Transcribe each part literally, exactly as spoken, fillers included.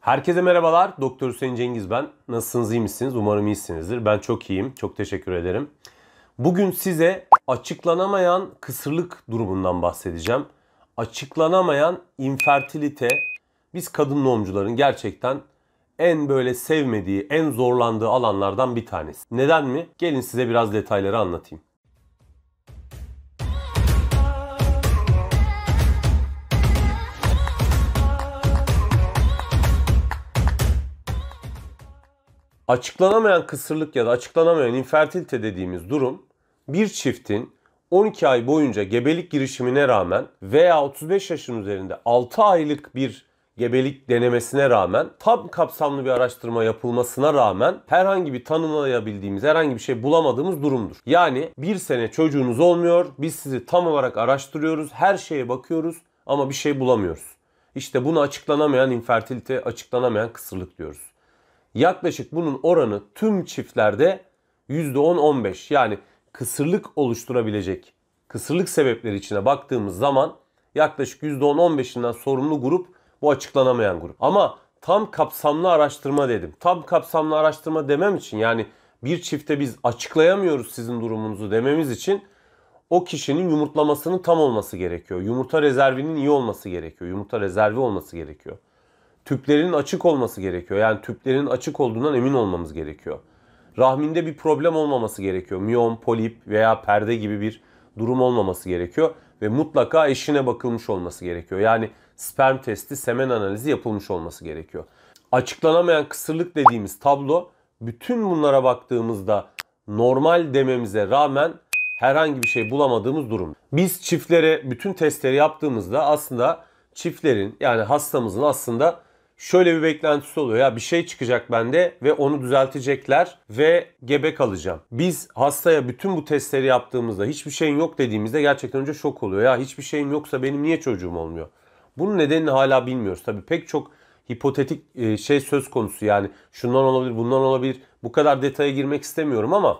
Herkese merhabalar. Doktor Hüseyin Cengiz ben. Nasılsınız, iyi misiniz? Umarım iyisinizdir. Ben çok iyiyim. Çok teşekkür ederim. Bugün size açıklanamayan kısırlık durumundan bahsedeceğim. Açıklanamayan infertilite, biz kadın doğumcuların gerçekten en böyle sevmediği, en zorlandığı alanlardan bir tanesi. Neden mi? Gelin size biraz detayları anlatayım. Açıklanamayan kısırlık ya da açıklanamayan infertilite dediğimiz durum, bir çiftin on iki ay boyunca gebelik girişimine rağmen veya otuz beş yaşın üzerinde altı aylık bir gebelik denemesine rağmen, tam kapsamlı bir araştırma yapılmasına rağmen herhangi bir tanımlayabildiğimiz, herhangi bir şey bulamadığımız durumdur. Yani bir sene çocuğunuz olmuyor, biz sizi tam olarak araştırıyoruz, her şeye bakıyoruz ama bir şey bulamıyoruz. İşte bunu açıklanamayan infertilite, açıklanamayan kısırlık diyoruz. Yaklaşık bunun oranı tüm çiftlerde yüzde on on beş, yani kısırlık oluşturabilecek kısırlık sebepleri içine baktığımız zaman yaklaşık yüzde on on beşinden sorumlu grup bu açıklanamayan grup. Ama tam kapsamlı araştırma dedim. Tam kapsamlı araştırma demem için, yani bir çifte biz açıklayamıyoruz sizin durumunuzu dememiz için o kişinin yumurtlamasının tam olması gerekiyor. Yumurta rezervinin iyi olması gerekiyor. Yumurta rezervi olması gerekiyor. Tüplerinin açık olması gerekiyor. Yani tüplerin açık olduğundan emin olmamız gerekiyor. Rahminde bir problem olmaması gerekiyor. Miyom, polip veya perde gibi bir durum olmaması gerekiyor. Ve mutlaka eşine bakılmış olması gerekiyor. Yani sperm testi, semen analizi yapılmış olması gerekiyor. Açıklanamayan kısırlık dediğimiz tablo, bütün bunlara baktığımızda normal dememize rağmen herhangi bir şey bulamadığımız durum. Biz çiftlere bütün testleri yaptığımızda aslında çiftlerin, yani hastamızın aslında şöyle bir beklentisi oluyor. Ya bir şey çıkacak bende ve onu düzeltecekler ve gebe kalacağım. Biz hastaya bütün bu testleri yaptığımızda hiçbir şeyin yok dediğimizde gerçekten önce şok oluyor. Ya hiçbir şeyim yoksa benim niye çocuğum olmuyor? Bunun nedenini hala bilmiyoruz. Tabii pek çok hipotetik şey söz konusu. Yani şundan olabilir, bundan olabilir. Bu kadar detaya girmek istemiyorum ama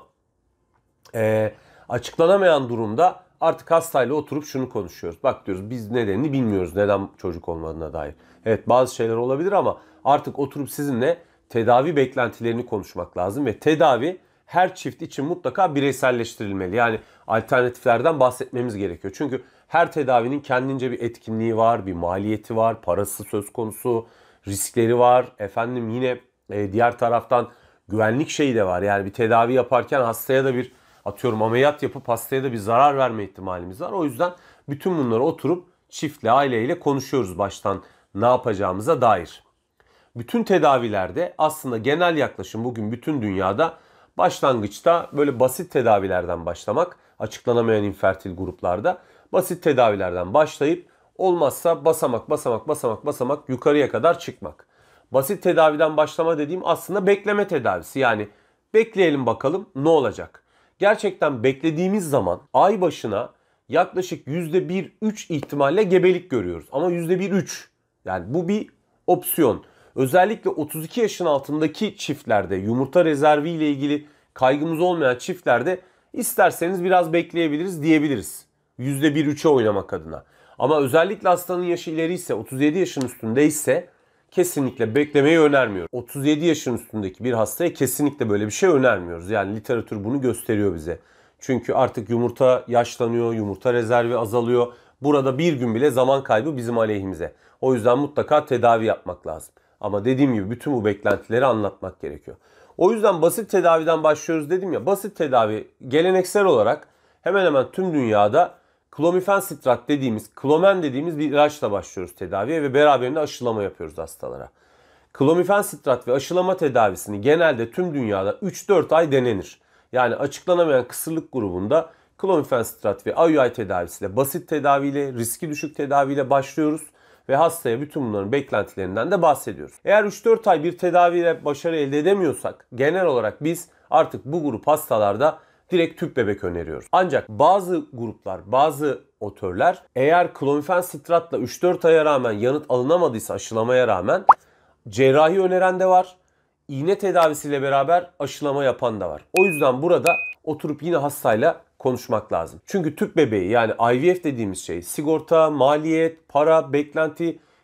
e, açıklanamayan durumda artık hastayla oturup şunu konuşuyoruz. Bak diyoruz, biz nedenini bilmiyoruz, neden çocuk olmadığına dair. Evet, bazı şeyler olabilir ama artık oturup sizinle tedavi beklentilerini konuşmak lazım. Ve tedavi her çift için mutlaka bireyselleştirilmeli. Yani alternatiflerden bahsetmemiz gerekiyor. Çünkü her tedavinin kendince bir etkinliği var, bir maliyeti var, parası söz konusu, riskleri var. Efendim yine e, diğer taraftan güvenlik şeyi de var. Yani bir tedavi yaparken hastaya da bir, atıyorum, ameliyat yapıp hastaya da bir zarar verme ihtimalimiz var. O yüzden bütün bunları oturup çiftle, aileyle konuşuyoruz baştan ne yapacağımıza dair. Bütün tedavilerde aslında genel yaklaşım bugün bütün dünyada başlangıçta böyle basit tedavilerden başlamak, açıklanamayan infertil gruplarda basit tedavilerden başlayıp olmazsa basamak basamak basamak basamak yukarıya kadar çıkmak. Basit tedaviden başlama dediğim aslında bekleme tedavisi. Yani bekleyelim bakalım ne olacak. Gerçekten beklediğimiz zaman ay başına yaklaşık yüzde bir üç ihtimalle gebelik görüyoruz. Ama yüzde bir üç, yani bu bir opsiyon. Özellikle otuz iki yaşın altındaki çiftlerde, yumurta rezervi ile ilgili kaygımız olmayan çiftlerde isterseniz biraz bekleyebiliriz diyebiliriz. yüzde bir üçe oynamak adına. Ama özellikle hastanın yaşı ileri ise, otuz yedi yaşın üstündeyse kesinlikle beklemeyi önermiyoruz. otuz yedi yaşın üstündeki bir hastaya kesinlikle böyle bir şey önermiyoruz. Yani literatür bunu gösteriyor bize. Çünkü artık yumurta yaşlanıyor, yumurta rezervi azalıyor. Burada bir gün bile zaman kaybı bizim aleyhimize. O yüzden mutlaka tedavi yapmak lazım. Ama dediğim gibi bütün bu beklentileri anlatmak gerekiyor. O yüzden basit tedaviden başlıyoruz dedim ya. Basit tedavi geleneksel olarak hemen hemen tüm dünyada klomifensitrat dediğimiz, klomen dediğimiz bir ilaçla başlıyoruz tedaviye ve beraberinde aşılama yapıyoruz hastalara. Klomifensitrat ve aşılama tedavisini genelde tüm dünyada üç dört ay denenir. Yani açıklanamayan kısırlık grubunda klomifensitrat ve I U I tedavisiyle, basit tedaviyle, riski düşük tedaviyle başlıyoruz ve hastaya bütün bunların beklentilerinden de bahsediyoruz. Eğer üç dört ay bir tedaviyle başarı elde edemiyorsak genel olarak biz artık bu grup hastalarda direkt tüp bebek öneriyoruz. Ancak bazı gruplar, bazı otörler eğer klomifensitratla üç dört aya rağmen yanıt alınamadıysa, aşılamaya rağmen cerrahi öneren de var. İğne tedavisiyle beraber aşılama yapan da var. O yüzden burada oturup yine hastayla konuşmak lazım. Çünkü tüp bebeği, yani I V F dediğimiz şey sigorta, maliyet, para, beklenti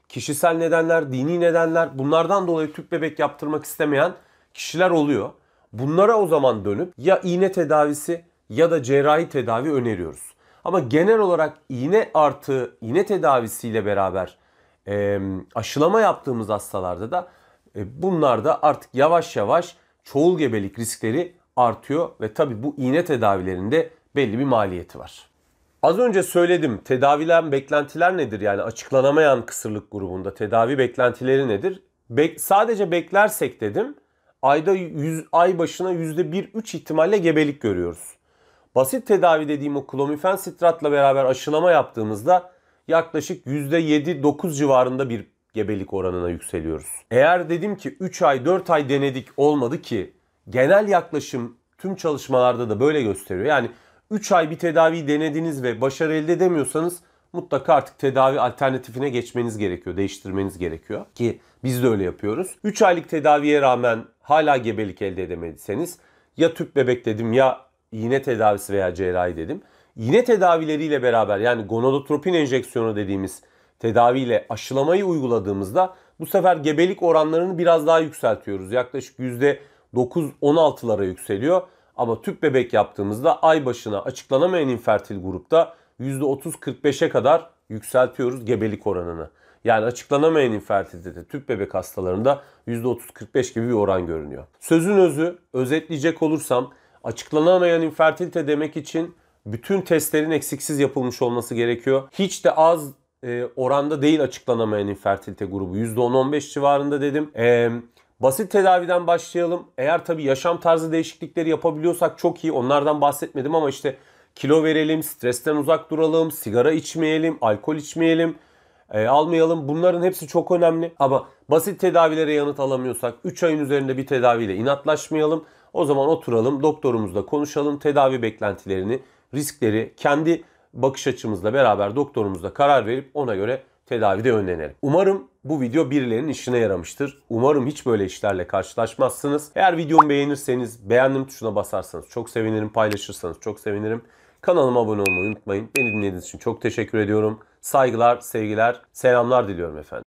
kişisel nedenler, dini nedenler, bunlardan dolayı tüp bebek yaptırmak istemeyen kişiler oluyor. Bunlara o zaman dönüp ya iğne tedavisi ya da cerrahi tedavi öneriyoruz. Ama genel olarak iğne artı iğne tedavisiyle beraber e, aşılama yaptığımız hastalarda da e, bunlarda artık yavaş yavaş çoğul gebelik riskleri artıyor ve tabii bu iğne tedavilerinde belli bir maliyeti var. Az önce söyledim, tedavilen beklentiler nedir? Yani açıklanamayan kısırlık grubunda tedavi beklentileri nedir? Be- sadece beklersek dedim, ayda yüz, ay başına yüzde bir üç ihtimalle gebelik görüyoruz. Basit tedavi dediğim o klomifen sitratla beraber aşılama yaptığımızda yaklaşık yüzde yedi dokuz civarında bir gebelik oranına yükseliyoruz. Eğer dedim ki üç ay dört ay denedik olmadı ki genel yaklaşım tüm çalışmalarda da böyle gösteriyor. Yani üç ay bir tedaviyi denediniz ve başarı elde edemiyorsanız mutlaka artık tedavi alternatifine geçmeniz gerekiyor, değiştirmeniz gerekiyor ki biz de öyle yapıyoruz. üç aylık tedaviye rağmen hala gebelik elde edemediyseniz ya tüp bebek dedim ya iğne tedavisi veya cerrahi dedim. İğne tedavileriyle beraber yani gonadotropin enjeksiyonu dediğimiz tedaviyle aşılamayı uyguladığımızda bu sefer gebelik oranlarını biraz daha yükseltiyoruz. Yaklaşık yüzde dokuz on altılara yükseliyor. Ama tüp bebek yaptığımızda ay başına açıklanamayan infertil grupta yüzde otuz kırk beşe kadar yükseltiyoruz gebelik oranını. Yani açıklanamayan infertilitede tüp bebek hastalarında yüzde otuz kırk beş gibi bir oran görünüyor. Sözün özü, özetleyecek olursam açıklanamayan infertilite demek için bütün testlerin eksiksiz yapılmış olması gerekiyor. Hiç de az e, oranda değil açıklanamayan infertilite grubu. yüzde on on beş civarında dedim. Eee... Basit tedaviden başlayalım. Eğer tabii yaşam tarzı değişiklikleri yapabiliyorsak çok iyi. Onlardan bahsetmedim ama işte kilo verelim, stresten uzak duralım, sigara içmeyelim, alkol içmeyelim, e, almayalım. Bunların hepsi çok önemli. Ama basit tedavilere yanıt alamıyorsak üç ayın üzerinde bir tedaviyle inatlaşmayalım. O zaman oturalım, doktorumuzla konuşalım. Tedavi beklentilerini, riskleri, kendi bakış açımızla beraber doktorumuzla karar verip ona göre tedavide yönlenelim. Umarım bu video birilerinin işine yaramıştır. Umarım hiç böyle işlerle karşılaşmazsınız. Eğer videomu beğenirseniz beğendim tuşuna basarsanız çok sevinirim. Paylaşırsanız çok sevinirim. Kanalıma abone olmayı unutmayın. Beni dinlediğiniz için çok teşekkür ediyorum. Saygılar, sevgiler, selamlar diliyorum efendim.